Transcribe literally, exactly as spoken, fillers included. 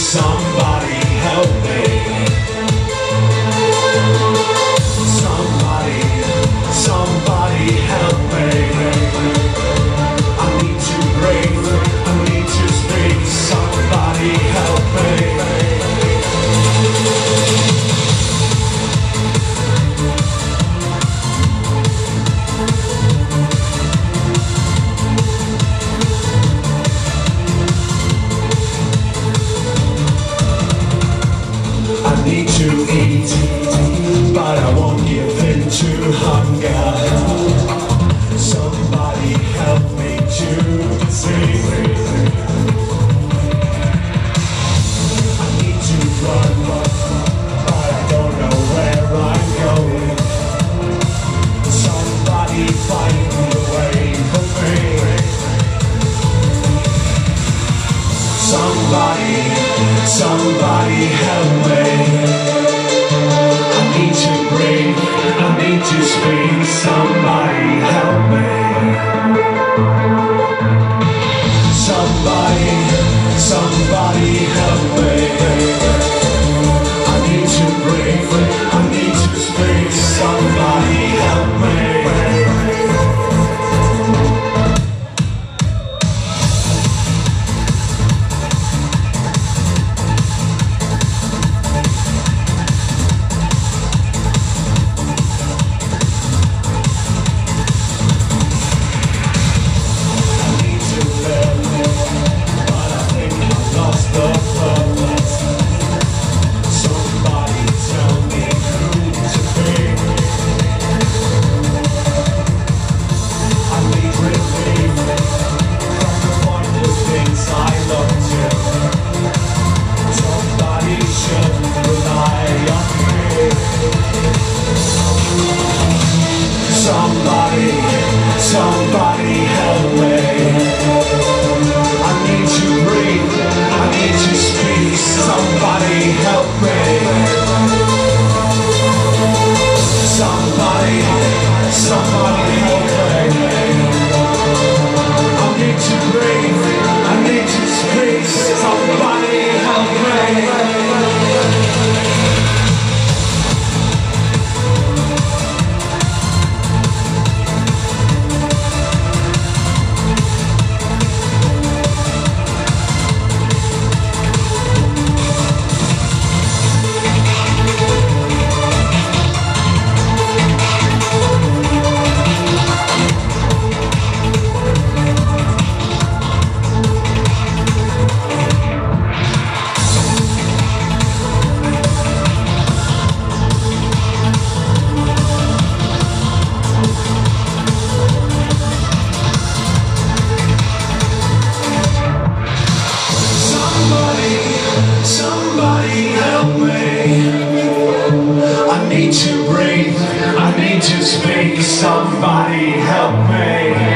Somebody help me. Somebody, somebody help me. I need to breathe, I need to speak. Somebody help me. I need to eat, but I won't give in to hunger. Somebody help me to deceive. I need to run, but I don't know where I'm going. Somebody find the way for me. Somebody, somebody help me. I need to breathe, I need to speak. Somebody help me. Somebody, somebody help me. I need to breathe, I need to speak. Somebody help me. Somebody, somebody help me. I need to breathe, I need to speak. Somebody help me. Somebody, somebody help me. I need to breathe, I need to speak. Somebody help me. Somebody help me. I need to breathe, I need to speak. Somebody help me.